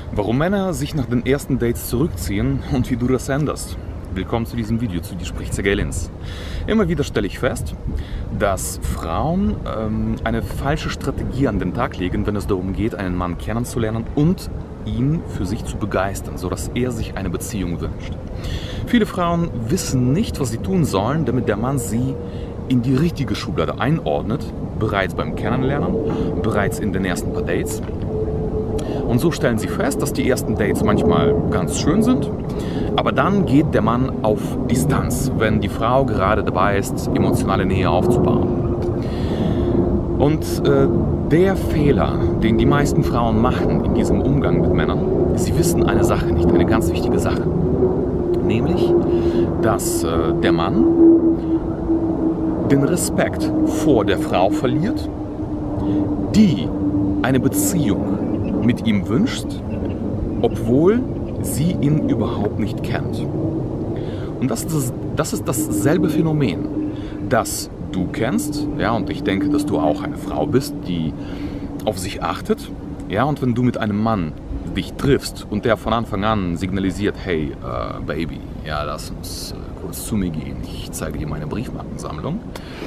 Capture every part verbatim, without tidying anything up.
Warum Männer sich nach den ersten Dates zurückziehen und wie du das änderst. Willkommen zu diesem Video, zu dir spricht Sergej Linz. Immer wieder stelle ich fest, dass Frauen ähm, eine falsche Strategie an den Tag legen, wenn es darum geht, einen Mann kennenzulernen und ihn für sich zu begeistern, sodass er sich eine Beziehung wünscht. Viele Frauen wissen nicht, was sie tun sollen, damit der Mann sie in die richtige Schublade einordnet, bereits beim Kennenlernen, bereits in den ersten paar Dates. Und so stellen sie fest, dass die ersten Dates manchmal ganz schön sind, aber dann geht der Mann auf Distanz, wenn die Frau gerade dabei ist, emotionale Nähe aufzubauen. Und äh, der Fehler, den die meisten Frauen machen in diesem Umgang mit Männern, sie wissen eine Sache nicht, eine ganz wichtige Sache. Nämlich, dass äh, der Mann den Respekt vor der Frau verliert, die eine Beziehung mit ihm wünscht, obwohl sie ihn überhaupt nicht kennt. Und das ist, das ist dasselbe Phänomen, das du kennst, ja, und ich denke, dass du auch eine Frau bist, die auf sich achtet, ja, und wenn du mit einem Mann dich triffst und der von Anfang an signalisiert, hey, äh, Baby, ja, lass uns äh, kurz zu mir gehen, ich zeige dir meine Briefmarkensammlung,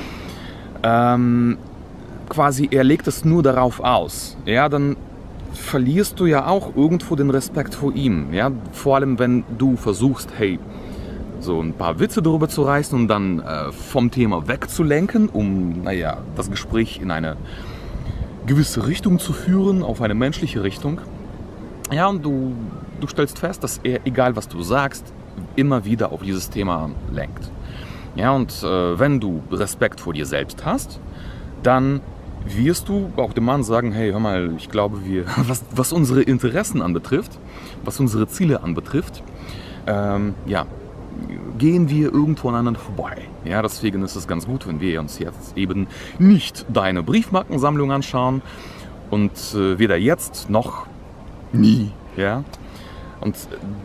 ähm, quasi, er legt es nur darauf aus, ja, dann verlierst du ja auch irgendwo den Respekt vor ihm. Ja? Vor allem, wenn du versuchst, hey, so ein paar Witze darüber zu reißen und dann äh, vom Thema wegzulenken, um, naja, das Gespräch in eine gewisse Richtung zu führen, auf eine menschliche Richtung. Ja, und du, du stellst fest, dass er, egal was du sagst, immer wieder auf dieses Thema lenkt. Ja, und äh, wenn du Respekt vor dir selbst hast, dann wirst du auch dem Mann sagen, hey, hör mal, ich glaube, wir, was, was unsere Interessen anbetrifft, was unsere Ziele anbetrifft, ähm, ja, gehen wir irgendwo aneinander vorbei. Ja, deswegen ist es ganz gut, wenn wir uns jetzt eben nicht deine Briefmarkensammlung anschauen und äh, weder jetzt noch nie. Ja? Und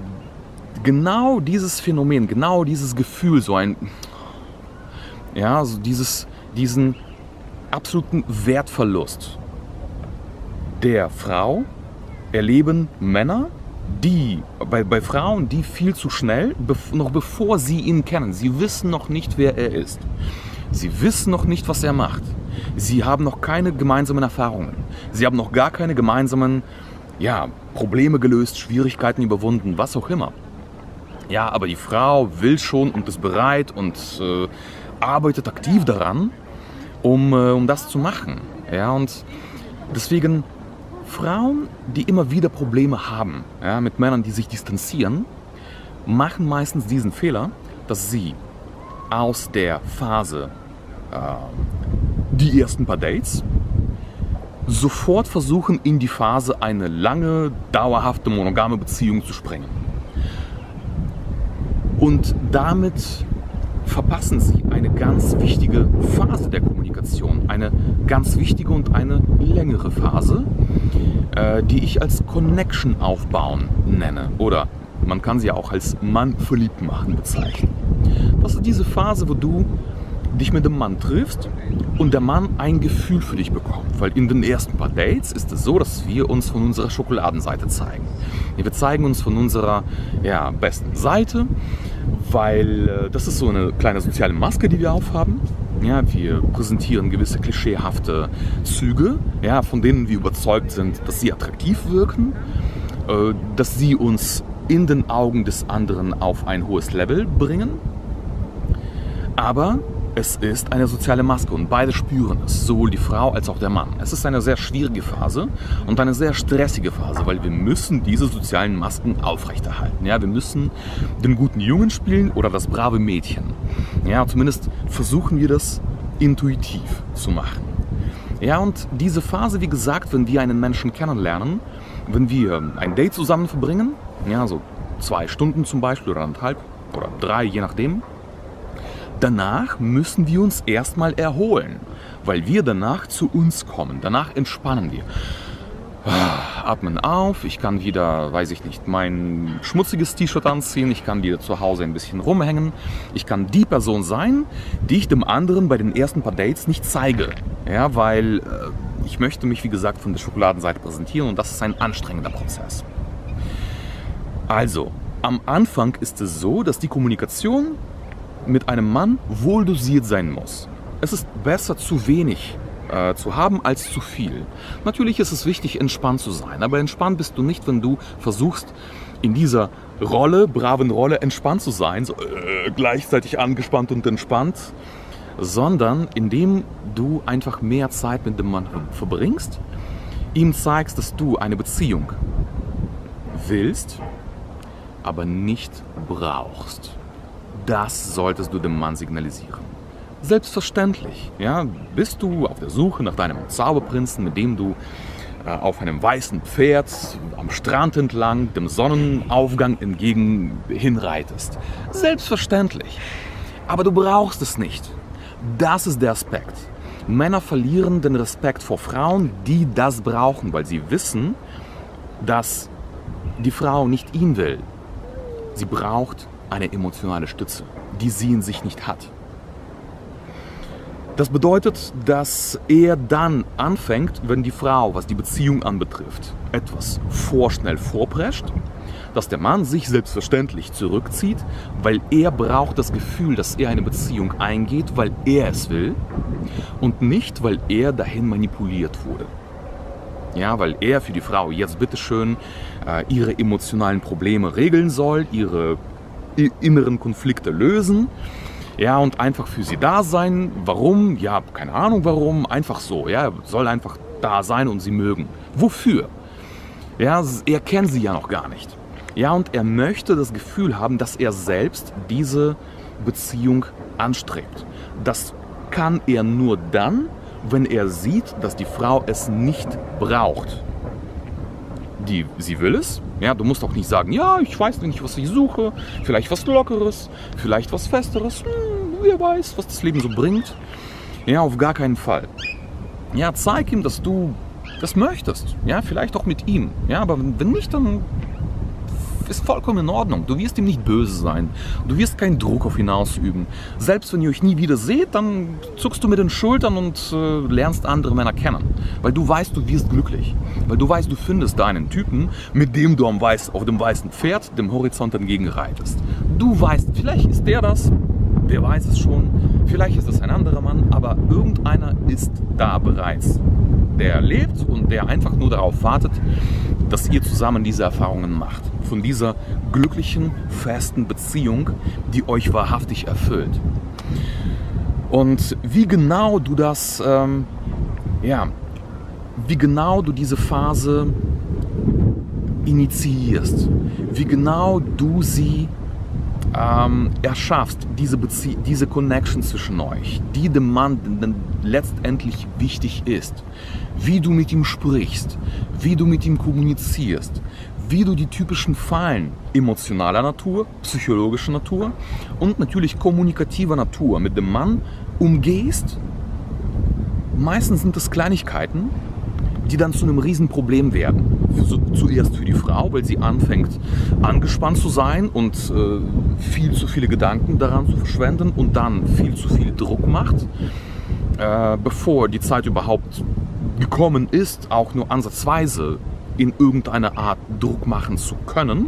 genau dieses Phänomen, genau dieses Gefühl, so ein, ja, so dieses, diesen absoluten Wertverlust der Frau erleben Männer, die bei, bei Frauen, die viel zu schnell, bev noch bevor sie ihn kennen, sie wissen noch nicht, wer er ist. Sie wissen noch nicht, was er macht. Sie haben noch keine gemeinsamen Erfahrungen. Sie haben noch gar keine gemeinsamen, ja, Probleme gelöst, Schwierigkeiten überwunden, was auch immer. Ja, aber die Frau will schon und ist bereit und äh, arbeitet aktiv daran, Um, äh, um das zu machen. Ja, und deswegen Frauen, die immer wieder Probleme haben, ja, mit Männern, die sich distanzieren, machen meistens diesen Fehler, dass sie aus der Phase, äh, die ersten paar Dates, sofort versuchen, in die Phase eine lange, dauerhafte, monogame Beziehung zu springen. Und damit verpassen sie eine ganz wichtige Phase der Kommunikation, eine ganz wichtige und eine längere Phase, äh, die ich als Connection aufbauen nenne, oder man kann sie auch als Mann verliebt machen bezeichnen. Das ist diese Phase, wo du dich mit dem Mann triffst und der Mann ein Gefühl für dich bekommt, weil in den ersten paar Dates ist es so, dass wir uns von unserer Schokoladenseite zeigen. Wir zeigen uns von unserer, ja, besten Seite, weil äh, das ist so eine kleine soziale Maske, die wir aufhaben. Ja, wir präsentieren gewisse klischeehafte Züge, ja, von denen wir überzeugt sind, dass sie attraktiv wirken, äh, dass sie uns in den Augen des anderen auf ein hohes Level bringen. Aber es ist eine soziale Maske und beide spüren es, sowohl die Frau als auch der Mann. Es ist eine sehr schwierige Phase und eine sehr stressige Phase, weil wir müssen diese sozialen Masken aufrechterhalten. Ja, wir müssen den guten Jungen spielen oder das brave Mädchen. Ja, zumindest versuchen wir das intuitiv zu machen. Ja, und diese Phase, wie gesagt, wenn wir einen Menschen kennenlernen, wenn wir ein Date zusammen verbringen, ja, so zwei Stunden zum Beispiel oder anderthalb oder drei, je nachdem, danach müssen wir uns erstmal erholen, weil wir danach zu uns kommen. Danach entspannen wir. Atmen auf, ich kann wieder, weiß ich nicht, mein schmutziges T-Shirt anziehen, ich kann wieder zu Hause ein bisschen rumhängen. Ich kann die Person sein, die ich dem anderen bei den ersten paar Dates nicht zeige. Ja, weil äh, ich möchte mich, wie gesagt, von der Schokoladenseite präsentieren und das ist ein anstrengender Prozess. Also, am Anfang ist es so, dass die Kommunikation mit einem Mann wohl dosiert sein muss. Es ist besser, zu wenig äh, zu haben als zu viel. Natürlich ist es wichtig, entspannt zu sein, aber entspannt bist du nicht, wenn du versuchst, in dieser Rolle, braven Rolle, entspannt zu sein, so, äh, gleichzeitig angespannt und entspannt, sondern indem du einfach mehr Zeit mit dem Mann verbringst, ihm zeigst, dass du eine Beziehung willst, aber nicht brauchst. Das solltest du dem Mann signalisieren. Selbstverständlich, ja, bist du auf der Suche nach deinem Zauberprinzen, mit dem du äh, auf einem weißen Pferd am Strand entlang dem Sonnenaufgang entgegen hinreitest. Selbstverständlich. Aber du brauchst es nicht. Das ist der Aspekt. Männer verlieren den Respekt vor Frauen, die das brauchen, weil sie wissen, dass die Frau nicht ihn will. Sie braucht eine emotionale Stütze, die sie in sich nicht hat. Das bedeutet, dass er dann anfängt, wenn die Frau, was die Beziehung anbetrifft, etwas vorschnell vorprescht, dass der Mann sich selbstverständlich zurückzieht, weil er braucht das Gefühl, dass er eine Beziehung eingeht, weil er es will und nicht, weil er dahin manipuliert wurde. Ja, weil er für die Frau jetzt bitteschön äh, ihre emotionalen Probleme regeln soll, ihre inneren Konflikte lösen. Ja, und einfach für sie da sein. Warum? Ja, keine Ahnung warum. Einfach so. Ja, soll einfach da sein und sie mögen. Wofür? Ja, er kennt sie ja noch gar nicht. Ja, und er möchte das Gefühl haben, dass er selbst diese Beziehung anstrebt. Das kann er nur dann, wenn er sieht, dass die Frau es nicht braucht. Die, sie will es. Ja, du musst auch nicht sagen, ja, ich weiß nicht, was ich suche. Vielleicht was Lockeres, vielleicht was Festeres. Hm, wer weiß, was das Leben so bringt. Ja, auf gar keinen Fall. Ja, zeig ihm, dass du das möchtest. Ja, vielleicht auch mit ihm. Ja, aber wenn nicht, dann ist vollkommen in Ordnung. Du wirst ihm nicht böse sein. Du wirst keinen Druck auf ihn ausüben. Selbst wenn ihr euch nie wieder seht, dann zuckst du mit den Schultern und äh, lernst andere Männer kennen. Weil du weißt, du wirst glücklich. Weil du weißt, du findest da einen Typen, mit dem du am Weiß, auf dem weißen Pferd dem Horizont entgegenreitest. Du weißt, vielleicht ist der das, wer weiß es schon, vielleicht ist es ein anderer Mann, aber irgendeiner ist da bereits. Der lebt und der einfach nur darauf wartet, dass ihr zusammen diese Erfahrungen macht. Von dieser glücklichen, festen Beziehung, die euch wahrhaftig erfüllt. Und wie genau du das, ähm, ja, wie genau du diese Phase initiierst, wie genau du sie ähm, erschaffst, diese, Bezie diese Connection zwischen euch, die dem Mann letztendlich wichtig ist, wie du mit ihm sprichst, wie du mit ihm kommunizierst, wie du die typischen Fallen emotionaler Natur, psychologischer Natur und natürlich kommunikativer Natur mit dem Mann umgehst. Meistens sind es Kleinigkeiten, die dann zu einem Riesenproblem werden. Zuerst für die Frau, weil sie anfängt angespannt zu sein und äh, viel zu viele Gedanken daran zu verschwenden und dann viel zu viel Druck macht, äh, bevor die Zeit überhaupt gekommen ist, auch nur ansatzweise in irgendeiner Art Druck machen zu können.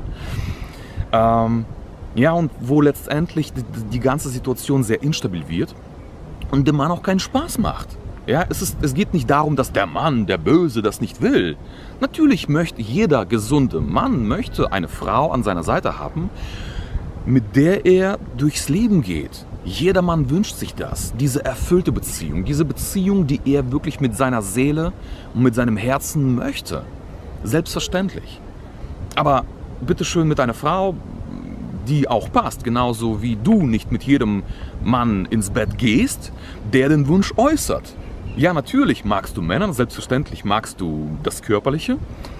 Ähm, ja, und wo letztendlich die, die ganze Situation sehr instabil wird und dem Mann auch keinen Spaß macht. Ja, es, ist, es geht nicht darum, dass der Mann, der Böse, das nicht will. Natürlich möchte jeder gesunde Mann möchte eine Frau an seiner Seite haben, mit der er durchs Leben geht. Jeder Mann wünscht sich das, diese erfüllte Beziehung, diese Beziehung, die er wirklich mit seiner Seele und mit seinem Herzen möchte. Selbstverständlich. Aber bitteschön mit einer Frau, die auch passt, genauso wie du nicht mit jedem Mann ins Bett gehst, der den Wunsch äußert. Ja, natürlich magst du Männer, selbstverständlich magst du das Körperliche,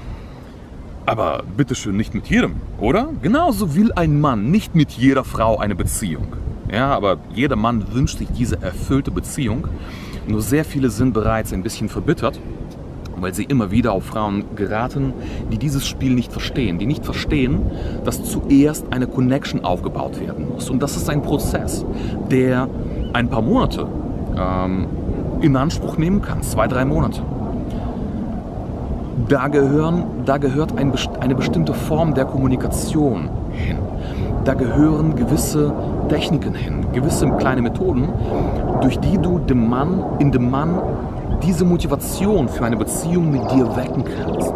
aber bitteschön nicht mit jedem, oder? Genauso will ein Mann nicht mit jeder Frau eine Beziehung. Ja, aber jeder Mann wünscht sich diese erfüllte Beziehung. Nur sehr viele sind bereits ein bisschen verbittert, weil sie immer wieder auf Frauen geraten, die dieses Spiel nicht verstehen. Die nicht verstehen, dass zuerst eine Connection aufgebaut werden muss. Und das ist ein Prozess, der ein paar Monate ähm, in Anspruch nehmen kann. Zwei, drei Monate. Da, gehören, da gehört ein, eine bestimmte Form der Kommunikation hin. Da gehören gewisse Techniken hin, gewisse kleine Methoden, durch die du dem Mann, in dem Mann diese Motivation für eine Beziehung mit dir wecken kannst.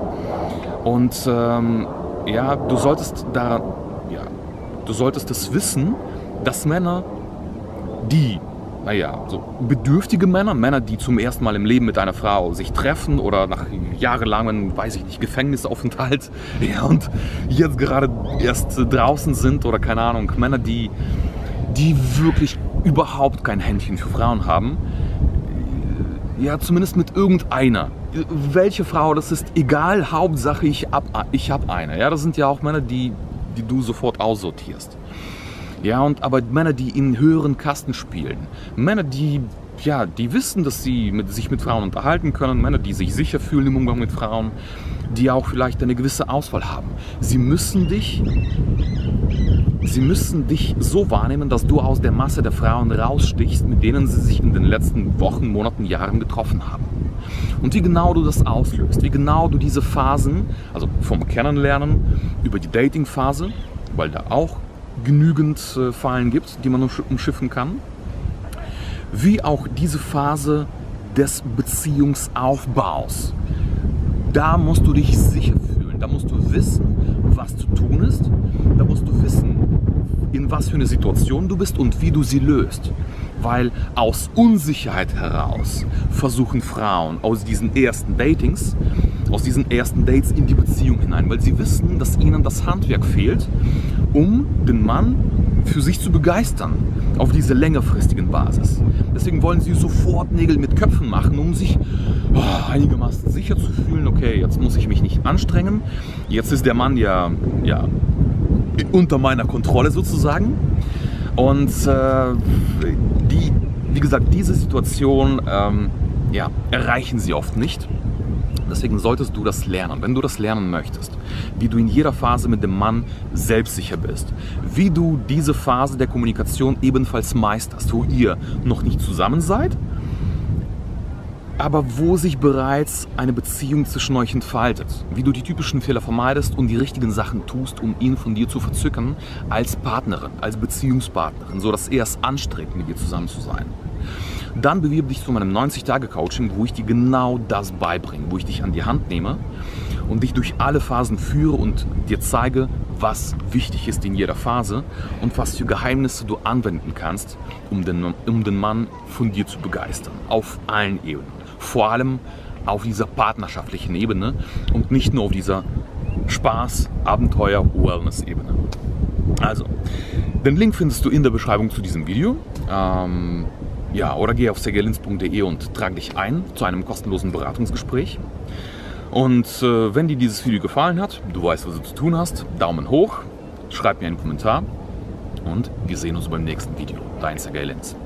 Und ähm, ja, du solltest da, ja, du solltest es wissen, dass Männer, die, naja, so bedürftige Männer, Männer, die zum ersten Mal im Leben mit einer Frau sich treffen oder nach jahrelangem, weiß ich nicht, Gefängnisaufenthalt, ja, und jetzt gerade erst draußen sind oder keine Ahnung, Männer, die, die wirklich überhaupt kein Händchen für Frauen haben, ja, zumindest mit irgendeiner. Welche Frau das ist, egal, Hauptsache ich hab, ich hab eine. Ja, das sind ja auch Männer, die, die du sofort aussortierst. Ja, und aber Männer, die in höheren Kasten spielen. Männer, die, ja, die wissen, dass sie mit, sich mit Frauen unterhalten können. Männer, die sich sicher fühlen im Umgang mit Frauen. Die auch vielleicht eine gewisse Auswahl haben. Sie müssen dich, sie müssen dich so wahrnehmen, dass du aus der Masse der Frauen rausstichst, mit denen sie sich in den letzten Wochen, Monaten, Jahren getroffen haben. Und wie genau du das auslöst, wie genau du diese Phasen, also vom Kennenlernen über die Dating-Phase, weil da auch genügend äh, Fallen gibt, die man umschiffen kann, wie auch diese Phase des Beziehungsaufbaus. Da musst du dich sicher fühlen, da musst du wissen, was zu tun ist, da musst du wissen, in was für eine Situation du bist und wie du sie löst. Weil aus Unsicherheit heraus versuchen Frauen aus diesen ersten Datings, aus diesen ersten Dates in die Beziehung hinein, weil sie wissen, dass ihnen das Handwerk fehlt, um den Mann für sich zu begeistern, auf diese längerfristigen Basis. Deswegen wollen sie sofort Nägel mit Köpfen machen, um sich oh, einigermaßen sicher zu fühlen, okay, jetzt muss ich mich nicht anstrengen, jetzt ist der Mann ja, ja unter meiner Kontrolle sozusagen. Und äh, die, wie gesagt, diese Situation ähm, ja, erreichen sie oft nicht. Deswegen solltest du das lernen, wenn du das lernen möchtest, wie du in jeder Phase mit dem Mann selbstsicher bist, wie du diese Phase der Kommunikation ebenfalls meisterst, wo ihr noch nicht zusammen seid, aber wo sich bereits eine Beziehung zwischen euch entfaltet, wie du die typischen Fehler vermeidest und die richtigen Sachen tust, um ihn von dir zu verzücken als Partnerin, als Beziehungspartnerin, sodass er es anstrebt, mit dir zusammen zu sein. Dann bewirb dich zu meinem neunzig Tage Coaching, wo ich dir genau das beibringe, wo ich dich an die Hand nehme und dich durch alle Phasen führe und dir zeige, was wichtig ist in jeder Phase und was für Geheimnisse du anwenden kannst, um den, um den Mann von dir zu begeistern, auf allen Ebenen. Vor allem auf dieser partnerschaftlichen Ebene und nicht nur auf dieser Spaß-, Abenteuer-, Wellness-Ebene. Also, den Link findest du in der Beschreibung zu diesem Video. Ähm, ja, oder geh auf sergelins punkt de und trag dich ein zu einem kostenlosen Beratungsgespräch. Und äh, wenn dir dieses Video gefallen hat, du weißt, was du zu tun hast, Daumen hoch, schreib mir einen Kommentar und wir sehen uns beim nächsten Video. Dein Sergelins.